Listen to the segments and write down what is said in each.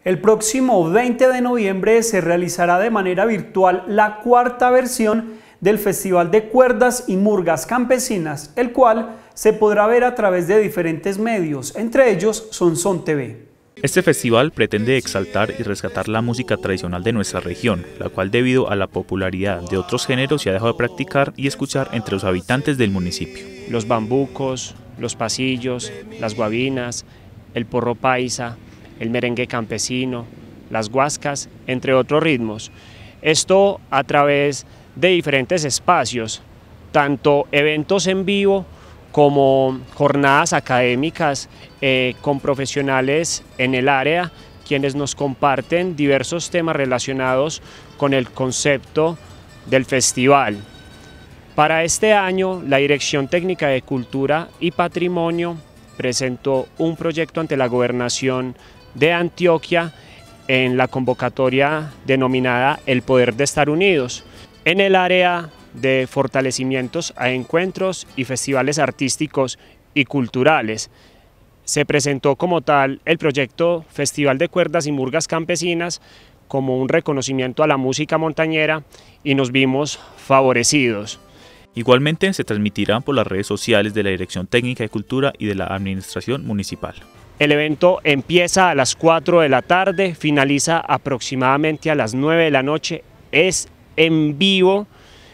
El próximo 20 de noviembre se realizará de manera virtual la cuarta versión del Festival de Cuerdas y Murgas Campesinas, el cual se podrá ver a través de diferentes medios, entre ellos Sonson TV. Este festival pretende exaltar y rescatar la música tradicional de nuestra región, la cual debido a la popularidad de otros géneros se ha dejado de practicar y escuchar entre los habitantes del municipio. Los bambucos, los pasillos, las guabinas, el porro paisa, el merengue campesino, las guascas, entre otros ritmos. Esto a través de diferentes espacios, tanto eventos en vivo como jornadas académicas con profesionales en el área, quienes nos comparten diversos temas relacionados con el concepto del festival. Para este año, la Dirección Técnica de Cultura y Patrimonio presentó un proyecto ante la Gobernación de Antioquia en la convocatoria denominada El Poder de Estar Unidos, en el área de fortalecimientos a encuentros y festivales artísticos y culturales. Se presentó como tal el proyecto Festival de Cuerdas y Murgas Campesinas como un reconocimiento a la música montañera y nos vimos favorecidos. Igualmente se transmitirá por las redes sociales de la Dirección Técnica de Cultura y de la Administración Municipal. El evento empieza a las 4 de la tarde, finaliza aproximadamente a las 9 de la noche, es en vivo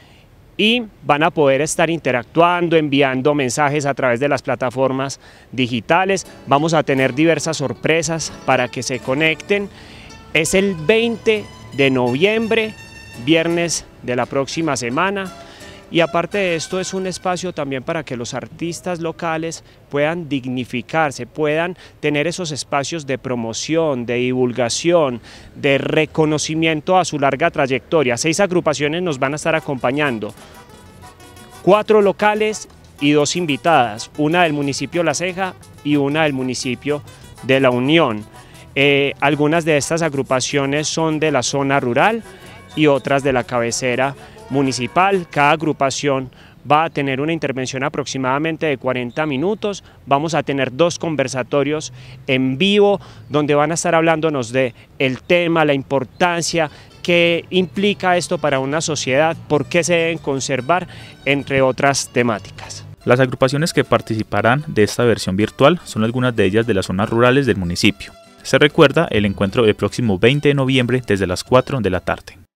y van a poder estar interactuando, enviando mensajes a través de las plataformas digitales. Vamos a tener diversas sorpresas para que se conecten. Es el 20 de noviembre, viernes de la próxima semana. Y aparte de esto es un espacio también para que los artistas locales puedan dignificarse, puedan tener esos espacios de promoción, de divulgación, de reconocimiento a su larga trayectoria. 6 agrupaciones nos van a estar acompañando, 4 locales y 2 invitadas, una del municipio La Ceja y una del municipio de La Unión. Algunas de estas agrupaciones son de la zona rural y otras de la cabecera municipal. Cada agrupación va a tener una intervención aproximadamente de 40 minutos, vamos a tener 2 conversatorios en vivo donde van a estar hablándonos de el tema, la importancia, qué implica esto para una sociedad, por qué se deben conservar, entre otras temáticas. Las agrupaciones que participarán de esta versión virtual son algunas de ellas de las zonas rurales del municipio. Se recuerda el encuentro el próximo 20 de noviembre desde las 4 de la tarde.